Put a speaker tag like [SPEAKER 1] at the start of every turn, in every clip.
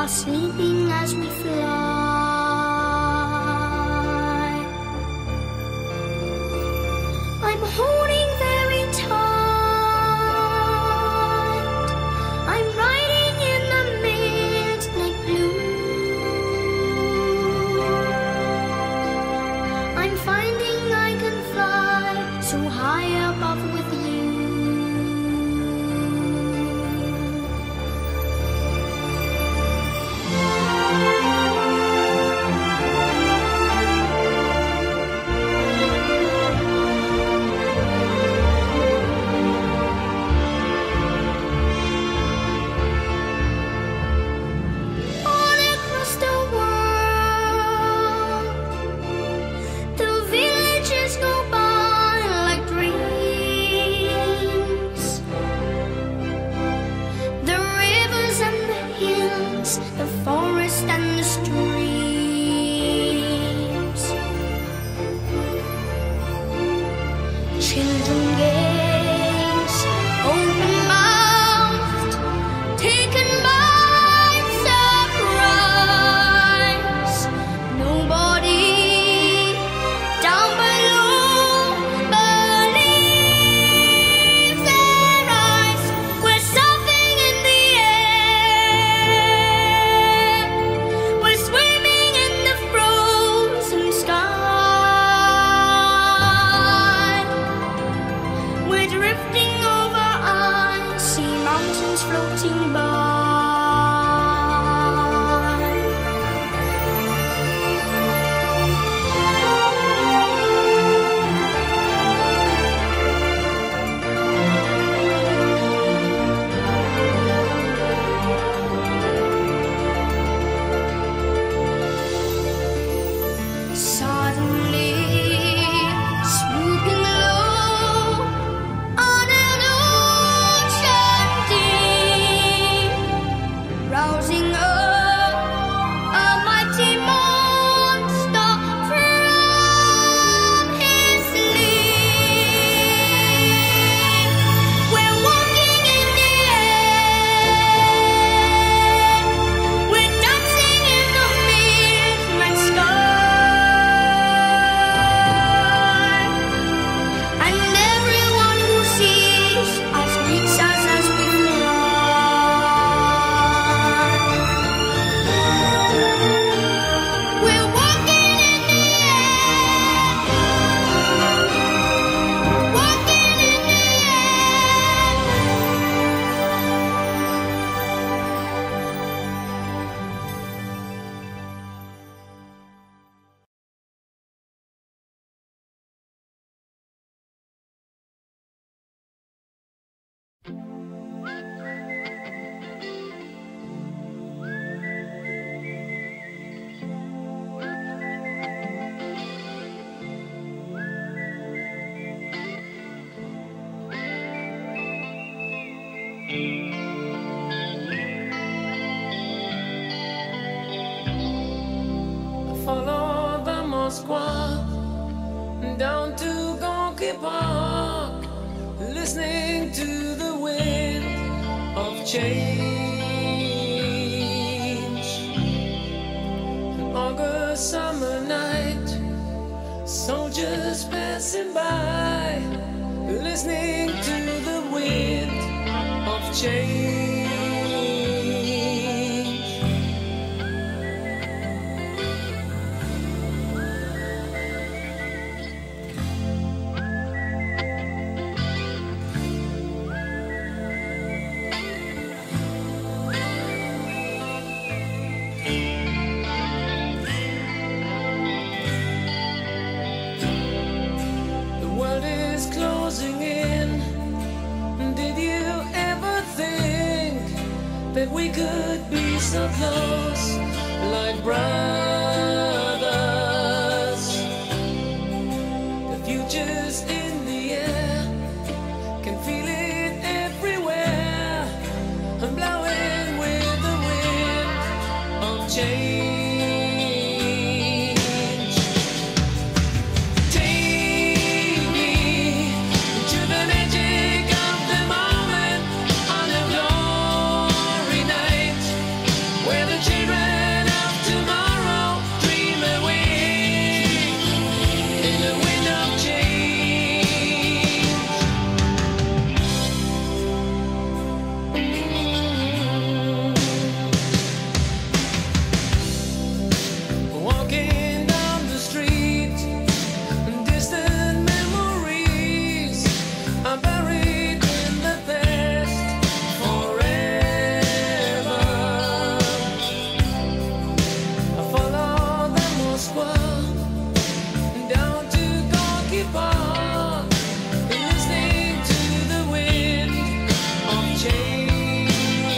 [SPEAKER 1] sleeping as we fly. I'm holding very tight. I'm riding in the midnight blue. I'm finding I can fly so high above with you. The forest and the streams. Children gaze open-mouthed, taken by surprise. Nobody down below believes their eyes. We're surfing in the air. We're swimming in the frozen sky. We're drifting over icy mountains floating by. Suddenly, swooping low on an ocean deep, rousing up a mighty monster from his sleep. We're walking in the air. We're dancing in the midnight sky. And everyone who sees us greets us as we fly. We're walking in the air, walking in the
[SPEAKER 2] Follow the Moskwa down to Gonky Park, listening to the wind of change. An August summer night, soldiers passing by, listening to the wind of change. The world is closing in. Did you ever think that we could be so close, like brothers? The future's in the air, can feel it everywhere. I'm blowing with the wind of change. Take me to the magic of the moment on a glory night, where the children apart, listening to the wind of change.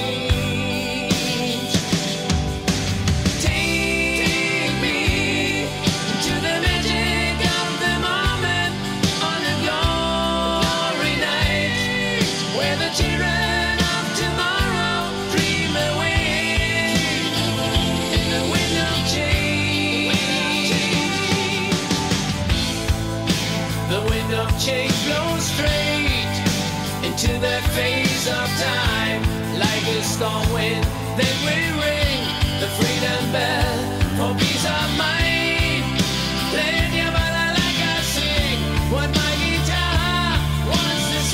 [SPEAKER 2] Take me to the magic of the moment on a glory night, where the children of tomorrow dream away in the wind of change. The wind of change blows straight into the face of time, like a storm wind. Then we ring the freedom bell for peace of mind. Play your bala like I sing what my guitar wants to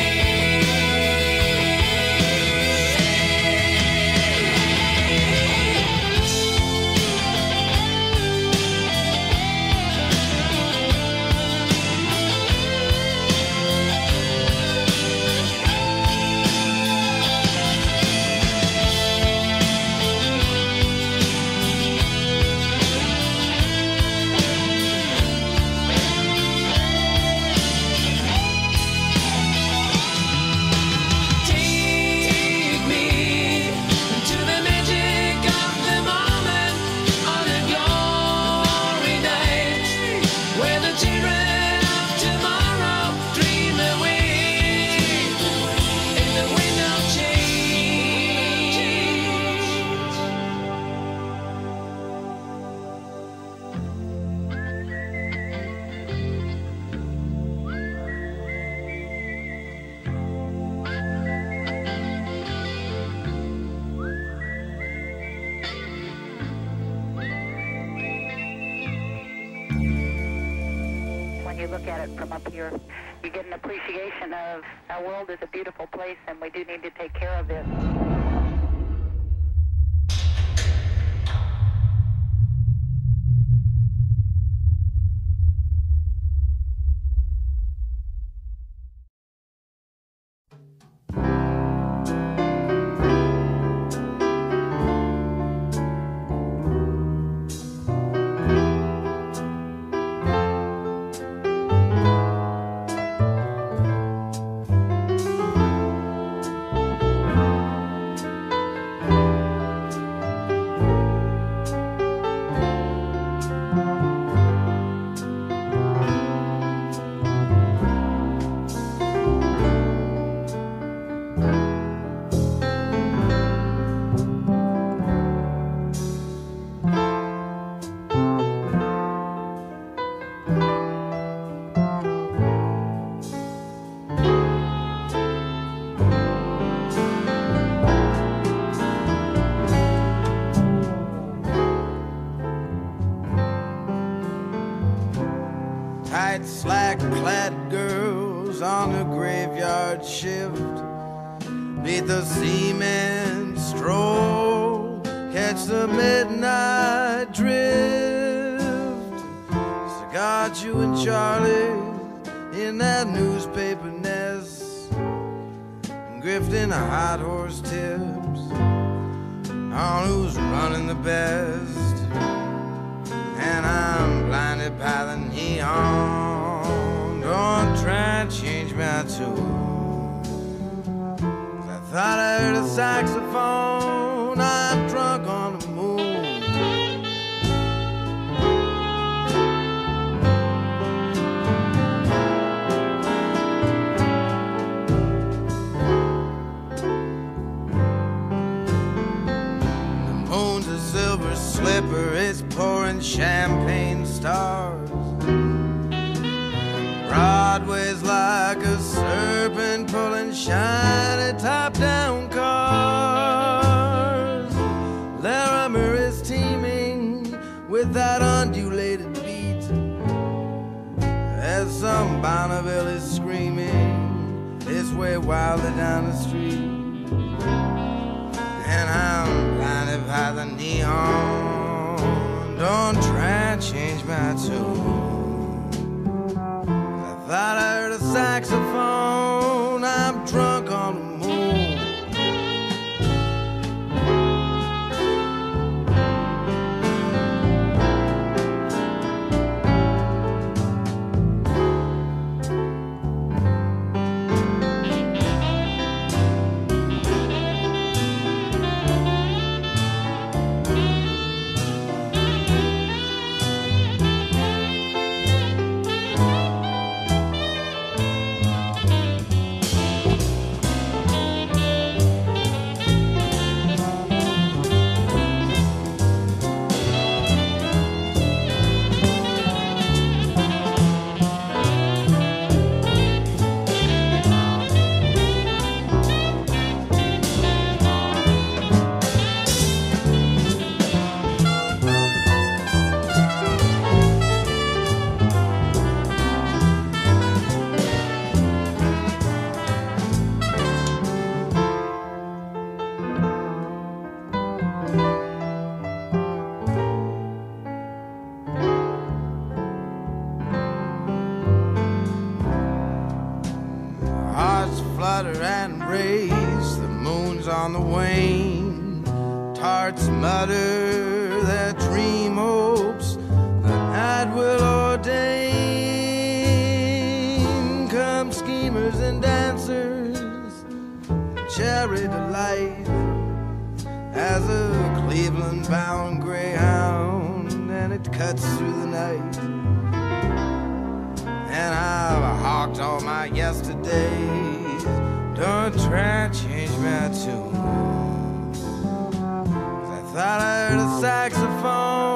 [SPEAKER 2] take me to the magic of the moment on a glory night, where the children of tomorrow dream away in the wind of change.
[SPEAKER 3] When you look at it from up here, you get an appreciation of our world is a beautiful place and we do need to take care of it.
[SPEAKER 4] Tight, slack-clad girls on a graveyard shift, beat the seamen stroll, catch the midnight drift. Cigar chewing Charlie in that newspaper nest, grifting hot horse tips on who's running the best. And I'm blinded by the neon. Don't try and change my tune. 'Cause I thought I heard a saxophone. I'm drunk on the moon. The moon's a silver slipper. It's pouring champagne stars. Broadway's like a serpent pulling shiny top-down cars. Larimer is teeming with that undulated beat as some Bonneville is screaming its way wildly down the street. And I'm blinded by the neon. Don't try and change my tune. I thought I heard a saxophone. I'm drunk on the moon. flutter and race. The moon's on the wane. Tarts mutter their dream hopes the night will ordain. Come schemers and dancers, cherry delight as a Cleveland-bound greyhound, and it cuts through the night. And I've hawked all my yesterdays. Don't try to change my tune. I thought I heard a saxophone